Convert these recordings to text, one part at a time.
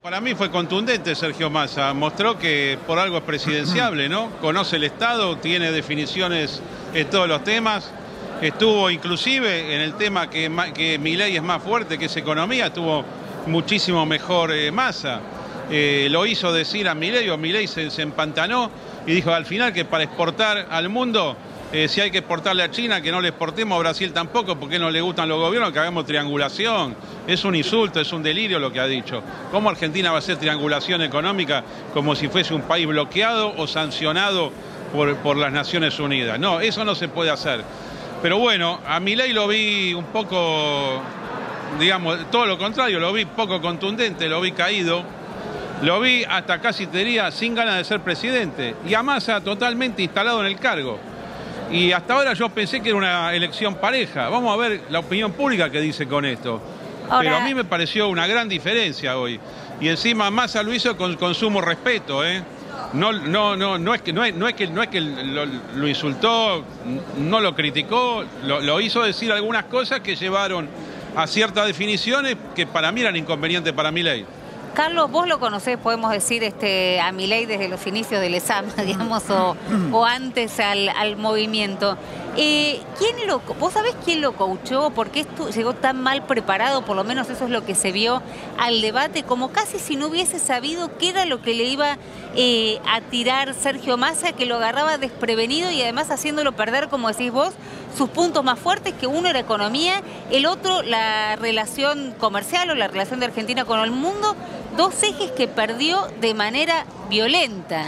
Para mí fue contundente Sergio Massa, mostró que por algo es presidenciable, ¿no? Conoce el Estado, tiene definiciones en todos los temas, estuvo inclusive en el tema que Milei es más fuerte, que es economía, estuvo muchísimo mejor Massa. Lo hizo decir a Milei, o Milei se empantanó y dijo al final que para exportar al mundo, si hay que exportarle a China, que no le exportemos a Brasil tampoco, porque no le gustan los gobiernos, que hagamos triangulación. Es un insulto, es un delirio lo que ha dicho. ¿Cómo Argentina va a hacer triangulación económica como si fuese un país bloqueado o sancionado por las Naciones Unidas? No, eso no se puede hacer. Pero bueno, a Milei lo vi un poco, digamos, todo lo contrario, lo vi poco contundente, lo vi caído. Lo vi hasta casi, te diría, sin ganas de ser presidente. Y a Massa totalmente instalado en el cargo. Y hasta ahora yo pensé que era una elección pareja. Vamos a ver la opinión pública que dice con esto. Ahora... Pero a mí me pareció una gran diferencia hoy. Y encima Massa lo hizo con sumo respeto, ¿eh? No es que lo insultó, no lo criticó, lo hizo decir algunas cosas que llevaron a ciertas definiciones que para mí eran inconvenientes para Milei. Carlos, vos lo conocés, podemos decir, a Milei desde los inicios del ESAM, digamos, o antes al movimiento. ¿Vos sabés quién lo coachó? ¿Por qué llegó tan mal preparado? Por lo menos eso es lo que se vio al debate, como casi si no hubiese sabido qué era lo que le iba a tirar Sergio Massa, que lo agarraba desprevenido y además haciéndolo perder, como decís vos, sus puntos más fuertes, que uno era economía, el otro la relación comercial o la relación de Argentina con el mundo, dos ejes que perdió de manera violenta.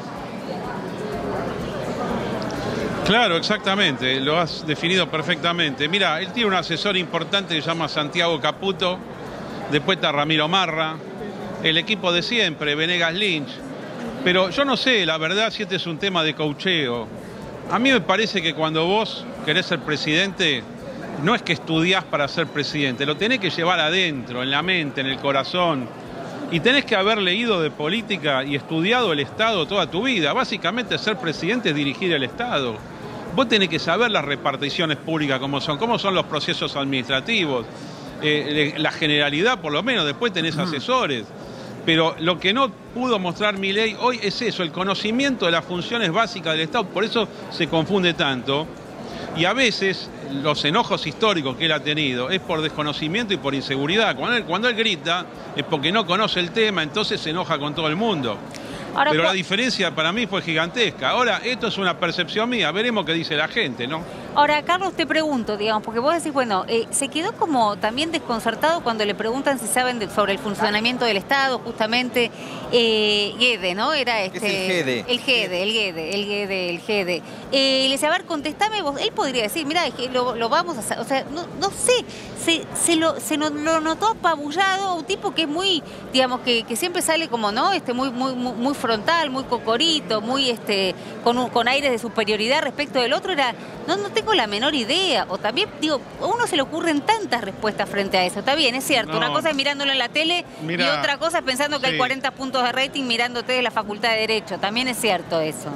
Claro, exactamente, lo has definido perfectamente. Mira, él tiene un asesor importante que se llama Santiago Caputo, después está Ramiro Marra, el equipo de siempre, Venegas Lynch. Pero yo no sé, la verdad, si este es un tema de coacheo. A mí me parece que cuando vos querés ser presidente, no es que estudiás para ser presidente, lo tenés que llevar adentro, en la mente, en el corazón. Y tenés que haber leído de política y estudiado el Estado toda tu vida. Básicamente ser presidente es dirigir el Estado. Vos tenés que saber las reparticiones públicas cómo son los procesos administrativos, la generalidad por lo menos, después tenés asesores. Pero lo que no pudo mostrar Milei hoy es eso, el conocimiento de las funciones básicas del Estado, por eso se confunde tanto. Y a veces los enojos históricos que él ha tenido es por desconocimiento y por inseguridad. Cuando él grita es porque no conoce el tema, entonces se enoja con todo el mundo. Ahora, pero la diferencia para mí fue gigantesca. Ahora, esto es una percepción mía, veremos qué dice la gente, ¿no? Ahora, Carlos, te pregunto, digamos, porque vos decís, bueno, se quedó como también desconcertado cuando le preguntan si saben sobre el funcionamiento del Estado, justamente Guede, ¿no? Era es el Gede. El Gede. Le dice, a ver, contestame vos. Él podría decir, mira, lo vamos a hacer. O sea, no sé, se lo notó apabullado, un tipo que es muy, digamos, que siempre sale como, ¿no? Muy frontal, muy cocorito, muy con aires de superioridad respecto del otro. No tengo la menor idea. O también, digo, a uno se le ocurren tantas respuestas frente a eso. Está bien, es cierto. No. Una cosa es mirándolo en la tele y otra cosa es pensando que hay 40 puntos de rating mirándote de la Facultad de Derecho. También es cierto eso.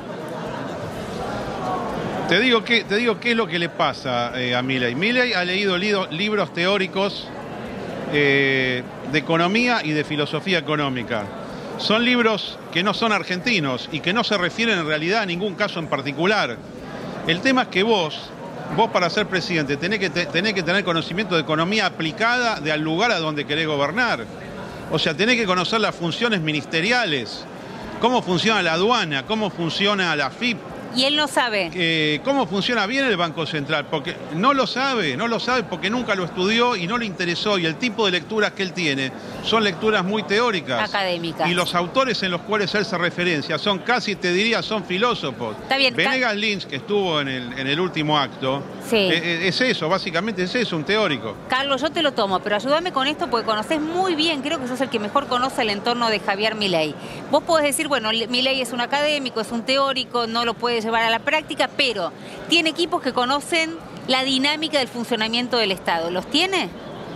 Te digo qué es lo que le pasa a Milei. Milei ha leído libros teóricos de economía y de filosofía económica. Son libros que no son argentinos y que no se refieren en realidad a ningún caso en particular. El tema es que vos para ser presidente tenés que tener conocimiento de economía aplicada al lugar a donde querés gobernar. O sea, tenés que conocer las funciones ministeriales, cómo funciona la aduana, cómo funciona la FIP. Y él no sabe. ¿Cómo funciona bien el Banco Central? Porque no lo sabe porque nunca lo estudió y no le interesó. Y el tipo de lecturas que él tiene son lecturas muy teóricas. Académicas. Y los autores en los cuales él se referencia son casi, te diría, son filósofos. Está bien. Venegas Lynch, que estuvo en el último acto, sí. Es eso, básicamente es eso, un teórico. Carlos, yo te lo tomo, pero ayúdame con esto porque conocés muy bien, creo que sos el que mejor conoce el entorno de Javier Milei. Vos podés decir, bueno, Milei es un académico, es un teórico, no lo puede llevar a la práctica, pero tiene equipos que conocen la dinámica del funcionamiento del Estado. ¿Los tiene?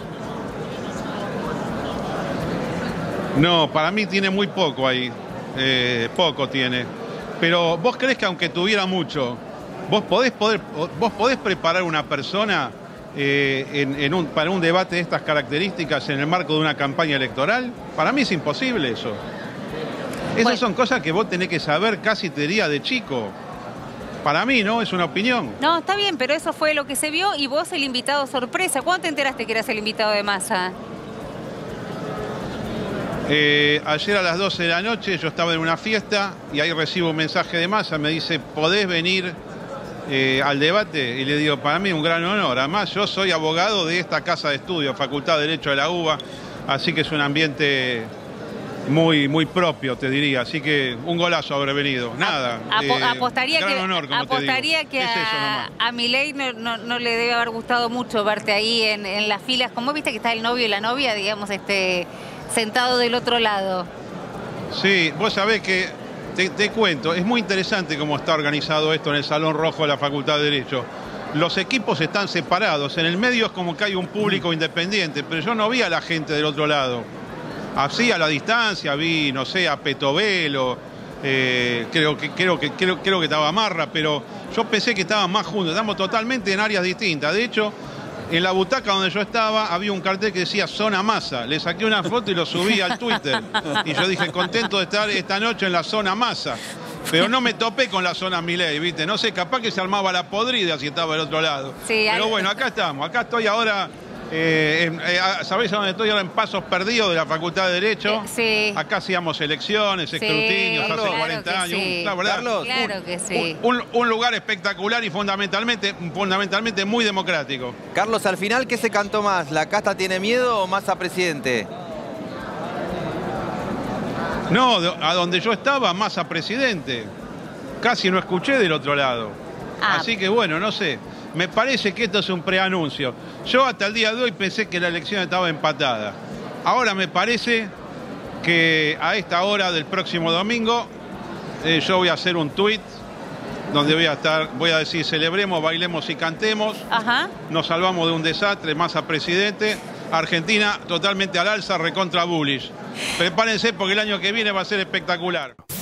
No, para mí tiene muy poco ahí. Poco tiene. Pero vos creés que aunque tuviera mucho, vos podés preparar una persona para un debate de estas características en el marco de una campaña electoral? Para mí es imposible eso. Esas son cosas que vos tenés que saber, casi te diría de chico. Para mí, ¿no? Es una opinión. No, está bien, pero eso fue lo que se vio y vos el invitado sorpresa. ¿Cuándo te enteraste que eras el invitado de Massa? Ayer a las 12 de la noche yo estaba en una fiesta y ahí recibo un mensaje de Massa, me dice, ¿podés venir al debate? Y le digo, para mí un gran honor. Además, yo soy abogado de esta casa de estudio, Facultad de Derecho de la UBA, así que es un ambiente muy, muy propio, te diría. Así que un golazo habré venido. Nada. Apostaría gran que, honor, como apostaría te digo. que a Milei no le debe haber gustado mucho verte ahí en las filas. Como viste que está el novio y la novia, digamos, sentado del otro lado. Sí, vos sabés que, te cuento, es muy interesante cómo está organizado esto en el Salón Rojo de la Facultad de Derecho. Los equipos están separados. En el medio es como que hay un público independiente, pero yo no vi a la gente del otro lado. Así a la distancia vi, no sé, a Petovelo, creo que estaba Marra, pero yo pensé que estaban más juntos, estamos totalmente en áreas distintas. De hecho, en la butaca donde yo estaba había un cartel que decía Zona Massa. Le saqué una foto y lo subí al Twitter. Y yo dije, contento de estar esta noche en la Zona Massa. Pero no me topé con la zona Milei, ¿viste? No sé, capaz que se armaba la podrida si estaba del otro lado. Sí, pero bueno, acá estamos. Acá estoy ahora... ¿sabéis a dónde estoy ahora? En Pasos Perdidos de la Facultad de Derecho. Sí. Acá hacíamos elecciones, escrutinios, hace 40 años. Sí. La verdad, claro que sí. Un lugar espectacular y fundamentalmente muy democrático. Carlos, al final, ¿qué se cantó más? ¿La casta tiene miedo o Massa presidente? No, a donde yo estaba, Massa presidente. Casi no escuché del otro lado. Así que bueno, no sé. Me parece que esto es un preanuncio. Yo hasta el día de hoy pensé que la elección estaba empatada. Ahora me parece que a esta hora del próximo domingo yo voy a hacer un tuit donde voy a decir, celebremos, bailemos y cantemos. Ajá. Nos salvamos de un desastre, Massa presidente. Argentina totalmente al alza, recontra bullish. Prepárense porque el año que viene va a ser espectacular.